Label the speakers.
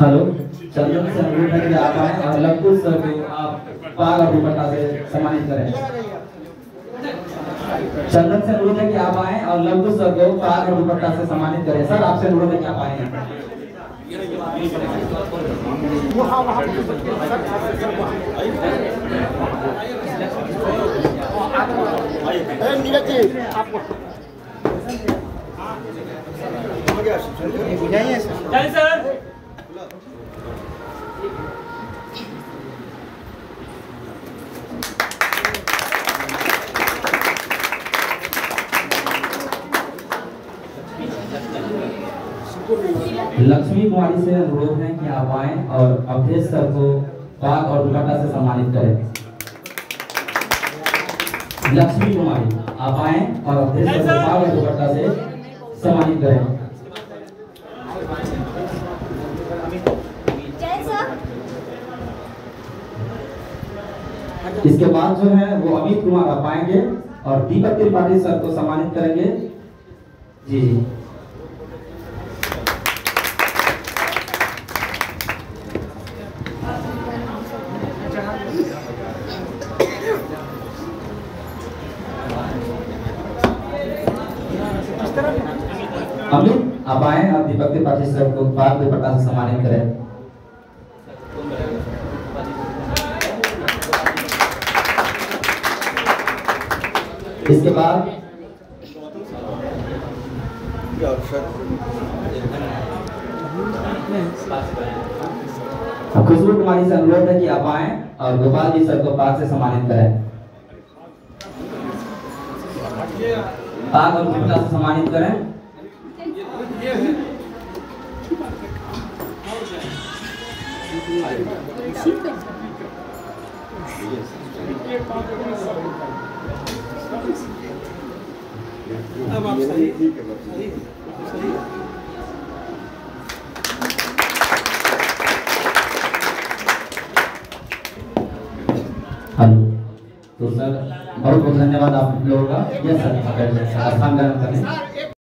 Speaker 1: Hello, चंदन से अनुरोध है कि आप आए और लवकुश सर को आप पाग और दुपट्टा से सम्मानित करें। चंदन से अनुरोध है कि आप आए और लवकुश सर को पाग और दुपट्टा से सम्मानित करें। सर आपसे अनुरोध है कि आप आए।
Speaker 2: जय सर।
Speaker 1: लक्ष्मी कुमारी से अनुरोध है कि आप आए और अवधेश सर को पाग और दुपट्टा से सम्मानित करें। लक्ष्मी कुमारी आप आए और अवधेश सर को पाग और दुपट्टा से सम्मानित करें। इसके बाद जो है वो अमित कुमार आप आएंगे और दीपक त्रिपाठी सर को सम्मानित करेंगे। जी जी। अमित आप आए और दीपक त्रिपाठी सर को पाग दुपट्टा से सम्मानित करें। इसके बाद खुशबू कुमारी से अनुरोध है कि आप आए और गोपाल जी सर को पाग से सम्मानित करें। पाग और दुपट्टा से सम्मानित करें।
Speaker 2: अब आप सही ठीक है
Speaker 1: हेलो, तो सर बहुत बहुत धन्यवाद आप लोगों का। यस सर, स्थान ग्रहण करें।